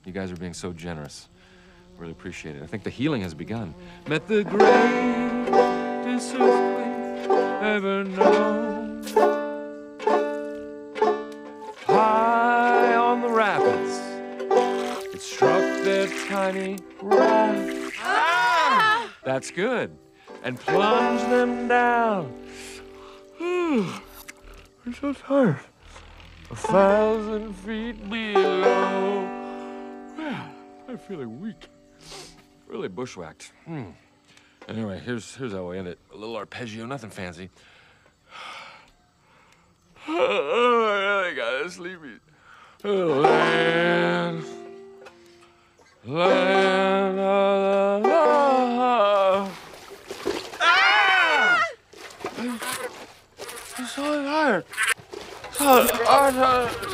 You guys are being so generous. Really appreciate it. I think the healing has begun. Met the greatest earthquake ever known. High on the rapids, it struck their tiny raft. Ah! That's good. And plunged them down. I'm so tired. 1,000 feet below. Man, I'm feeling weak. Really bushwhacked. Anyway, here's how we end it. A little arpeggio, nothing fancy. Oh, I really gotta sleep. Land, land of the love. Ah! I'm so tired.